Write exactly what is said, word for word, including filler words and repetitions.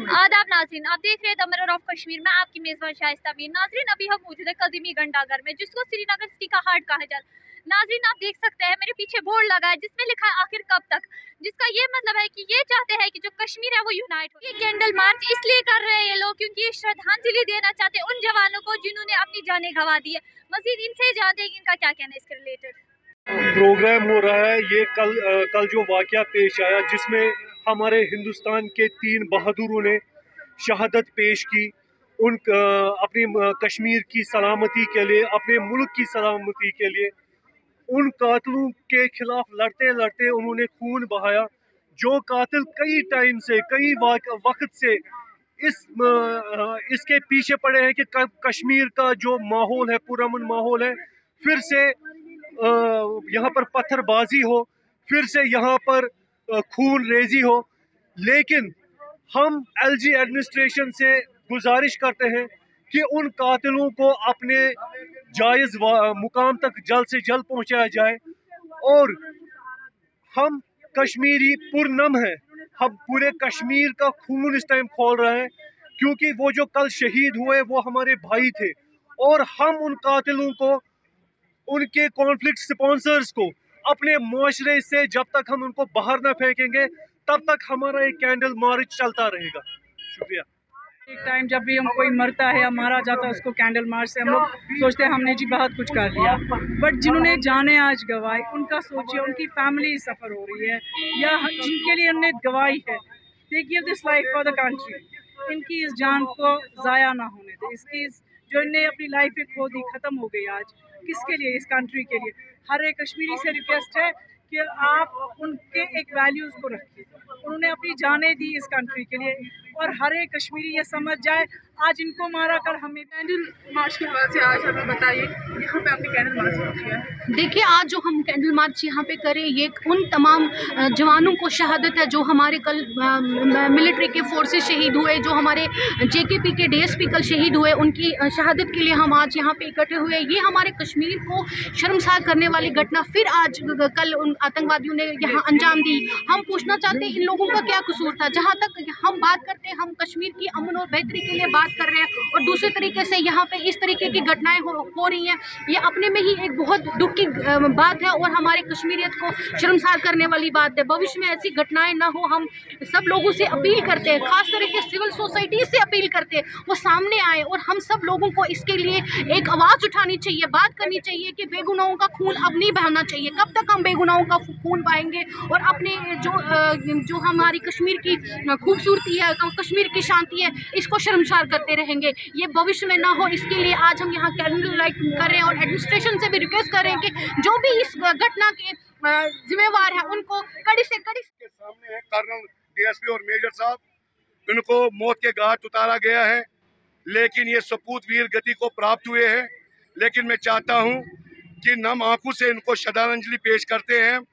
आदाब नाज़रीन, आप देख रहे हैं द मिरर ऑफ कश्मीर में आपकी मेज़बान शाइस्ता मीर। नाज़रीन, अभी हम मौजूद है कदीमी घंटाघर में, जिसको श्रीनगर सिटी का हार्ट कहा जाता है। नाज़रीन, आप देख सकते हैं मेरे पीछे बोर्ड लगा है जिसमें लिखा है आखिर कब तक, जिसका ये मतलब है कि ये चाहते हैं कि जो कश्मीर है वो यूनाइट हो। ये कैंडल मार्च इसलिए कर रहे हैं ये लोग क्योंकि ये श्रद्धांजलि देना चाहते हैं उन जवानों को जिन्होंने अपनी जानें गंवा दी है। मजीद इनसे जानते हैं कि इनका क्या कहना है इसके रिलेटेड। प्रोग्राम हो रहा है ये कल कल जो वाकया पेश आया जिसमें हमारे हिंदुस्तान के तीन बहादुरों ने शहादत पेश की, उन अपनी कश्मीर की सलामती के लिए, अपने मुल्क की सलामती के लिए उन कातिलों के खिलाफ लड़ते लड़ते उन्होंने खून बहाया। जो कातिल कई टाइम से, कई वक्त से इस इसके पीछे पड़े हैं कि कश्मीर का जो माहौल है, पुरअमन माहौल है, फिर से यहाँ पर पत्थरबाजी हो, फिर से यहाँ पर खून रेजी हो। लेकिन हम एलजी एडमिनिस्ट्रेशन से गुजारिश करते हैं कि उन कातिलों को अपने जायज़ मुकाम तक जल्द से जल्द पहुंचाया जाए। और हम कश्मीरी पुरनम हैं, हम पूरे कश्मीर का खून इस टाइम खोल रहे हैं क्योंकि वो जो कल शहीद हुए वो हमारे भाई थे। और हम उन कातिलों को, उनके कॉन्फ्लिक्ट स्पॉन्सर्स को अपने मुआशरे से जब तक हम उनको बाहर ना फेंकेंगे तब तक हमारा एक कैंडल मार्च चलता रहेगा। शुक्रिया। एक टाइम जब भी हम कोई मरता है या मारा जाता है उसको कैंडल मार्च से हम लोग सोचते हैं हमने जी बहुत कुछ कर दिया, बट जिन्होंने जाने आज गवाई उनका सोचिए, उनकी फैमिली सफ़र हो रही है या जिनके लिए उन्हें गवाई है, they give this life for the country. इनकी इस जान को ज़ाया ना होने दे। इसकी जो इन्हें अपनी लाइफ एक खो दी, ख़त्म हो गई आज, किसके लिए? इस कंट्री के लिए। हर एक कश्मीरी से रिक्वेस्ट है कि आप उनके एक वैल्यूज़ को रखिए। उन्होंने अपनी जानें दी इस कंट्री के लिए और हर एक कश्मीरी ये समझ जाए आज इनको मारा कर हमें। कैंडल मार्च के हवाले से आज हमें बताइए यहाँ पे आपने कैंडल मार्च किया है। देखिए, आज जो हम कैंडल मार्च यहाँ पे करें ये उन तमाम जवानों को शहादत है जो हमारे कल मिलिट्री के फोर्सेस शहीद हुए, जो हमारे जेकेपी के डीएसपी कल शहीद हुए, उनकी शहादत के लिए हम आज यहाँ पे इकट्ठे हुए। ये हमारे कश्मीर को शर्मसार करने वाली घटना फिर आज कल उन आतंकवादियों ने यहाँ अंजाम दी। हम पूछना चाहते हैं इन लोगों का क्या कसूर था? जहाँ तक हम बात करते हैं, हम कश्मीर की अमन और बेहतरी के लिए बात कर रहे हैं और दूसरे तरीके से यहाँ पे इस तरीके की घटनाएं हो, हो रही हैं। ये अपने में ही एक बहुत दुख की बात है और हमारे कश्मीरियत को शर्मसार करने वाली बात है। भविष्य में ऐसी घटनाएं ना हो, हम सब लोगों से अपील करते हैं, खास करके सिविल सोसाइटी से अपील करते हैं वो सामने आए और हम सब लोगों को इसके लिए एक आवाज़ उठानी चाहिए, बात करनी चाहिए कि बेगुनाहों का खून अब नहीं बहाना चाहिए। कब तक हम बेगुनाहों का खून बहाएंगे और अपने जो जो हमारी कश्मीर की खूबसूरती है, कश्मीर की शांति है, इसको शर्मसार करते रहेंगे। ये भविष्य में ना हो, इसके लिए आज हम यहाँ कैंडल लाइट कर रहे हैं और एडमिनिस्ट्रेशन से भी रिक्वेस्ट कर रहे हैं कि जो भी इस घटना के जिम्मेवार है उनको कड़ी से कड़ी। के सामने है कर्नल, डीएसपी और मेजर साहब, इनको मौत के घाट उतारा गया है, लेकिन ये सपूत वीर गति को प्राप्त हुए हैं। लेकिन मैं चाहता हूँ कि नम आंखों से इनको श्रद्धांजलि पेश करते हैं